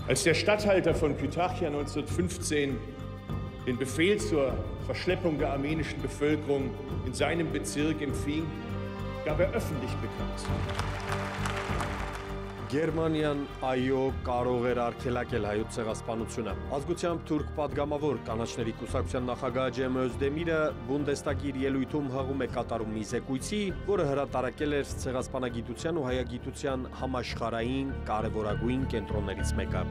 Als der Statthalter von Kütahya 1915 den Befehl zur Verschleppung der armenischen Bevölkerung in seinem Bezirk empfing, gab er öffentlich bekannt. Գերմանիան այո կարող էր արգելակել հայոց ցեղասպանությունը։ Ազգությամբ թուրք պատգամավոր կանաչների կուսակցության նախագահ Ջեմ Özdemir-ը Բունդեստագի ելույթում հղում է կատարում մի զեկույցի, որը հրատարակել էր ցեղասպանագիտության ու հայագիտության համաշխարհային կարևորագույն կենտրոններից մեկը։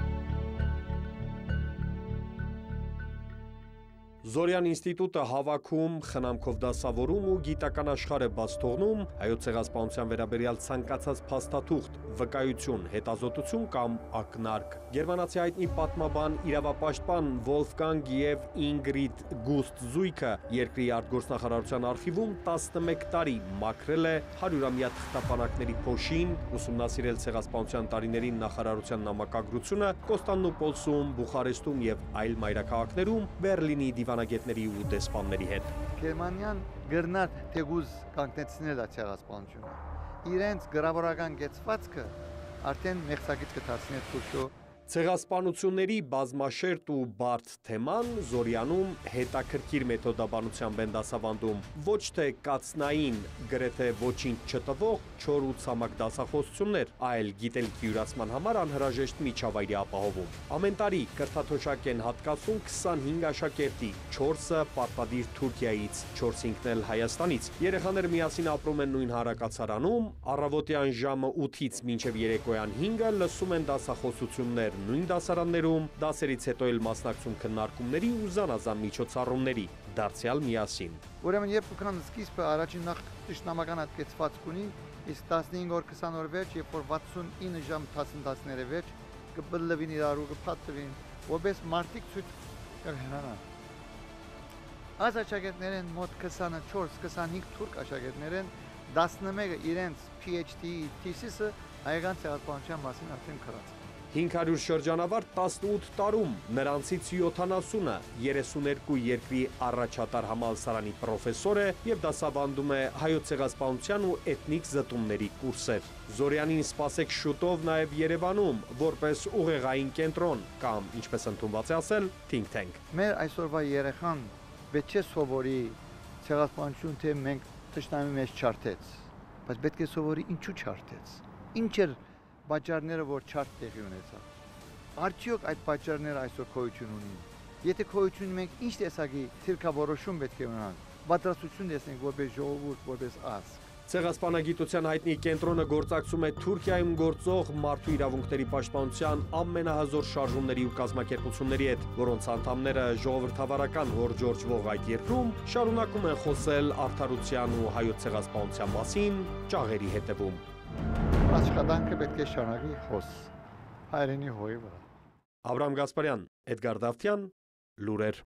Զորյան ինստիտուտը հավաքում, խնամքով դասավորում ու գիտական աշխարհ է բաց թողնում հայոց ցեղասպանության վերաբերյալ ցանկացած փաստաթուղթ, վկայություն, հետազոտություն կամ ակնարկ։ Գերմանացի հայտնի պատմաբան, իրավապաշտպան Վոլֆգանգ եւ Ինգրիդ Գուստ զույգը երկրի արտգործնախարարության արխիվում 11 տարի մաքրել է 100-ամյա թղթապանակների փոշին, ուսումնասիրել ցեղասպանության տարիներին նախարարության նամակագրությունը Կոստանդնուպոլսում, Բուխարեստում եւ այլ մայրաքաղաքներում, Բերլինի դիվանագետների ու դեսպանների հետ։ Գերմանիան գրնար թեգուզ կանգնեցնել է ցեղասպանությունը։ Իրենց գրավորական գեցվածքը արդեն մեղսակից կդարձնի Թուրքիո։ Ցեղասպանությունների բազմաշերտ ու բարդ թեման Զորյանում հետաքրքիր մեթոդաբանությամբ են դասավանդում, ոչ թե կացնային, գրեթե ոչինչ չտվող չոր ու ցամաք դասախոսություններ, այլ գիտելիքի յուրացման համար անհրաժեշտ միջավայրի ապահովում։ Ամեն տարի կրթաթոշակ են հատկացում 25 աշակերտի, 4-ը պարտադիր Թուրքիայից, 4-ն էլ Հայաստանից։ Երեխաները միասին ապրում են նույն հարակացարանում, առավոտյան ժամը 8-ից մինչև երեկոյան 5-ը լսում են դասախոսություններ նույն դասարաններում, դասերից հետո էլ մասնակցում քննարկումների ու զանազան միջոցառումների, դարձյալ միասին։ Ուրեմն երբ ուքրան սկիզբը առաջին նախ ճշտամական հատկեցված կունի, իսկ 15 օր 20 օր վերջ, երբ որ 69 ժամ 10-10-ները վերջ, կբլվին իրարու, կփաթվին, որպես մարտիկ ցույց կհնանան։ Այս աշակերտներն մոտ 24-25 թուրք աշակերտներն 11-ը իրենց PhD thesis-ը հայկական ցեղասպանության մասին արդեն գրած։ 500 շրջանավար 18 տարում, նրանցից 70-ը 32 երկրի առաջատար համալսարանի պրոֆեսոր է և դասավանդում է հայոց ցեղասպանության ու էթնիկ զտումների կուրսեր։ Զորյանին սպասեք շուտով նաև Երևանում, որպես ուղեղային կենտրոն կամ, ինչպես ընդունված է ասել, think tank։ Մեր այսօրվա երեխան պետք է սովորի ցեղասպանություն, թե մենք թշնամի մեջ չարթեց, բայց պետք է սովորի ինչու չարթեց։ Ինչ էր պատճառները, որ չարթ տեղի ունեցավ։ Արդյոք այդ պատճառները այսօր գոյություն ունին։ Եթե գոյություն մենք ինչ տեսակի թիրքավորոշում պետք է ունենանք, պատրաստություն տեսնենք որպես ժողովուրդ, որպես ազգ։ Ցեղասպանագիտության հայտնի կենտրոնը գործակցում է Թուրքիայում գործող մարդու իրավունքների պաշտպանության ամենահզոր շարժումների ու կազմակերպությունների հետ, որոնց անդամները ժողովրդավարական հորջորջվող այդ երկրում շարունակում են խոսել արդարության ու հայոց ցեղասպանության մասին ճաղերի հետևում։ Աշխատանքը պետք է շարունակի խոս հայրենի հողի վրա։ Աբրահամ Գասպարյան, Էդգար Դավթյան, լուրեր։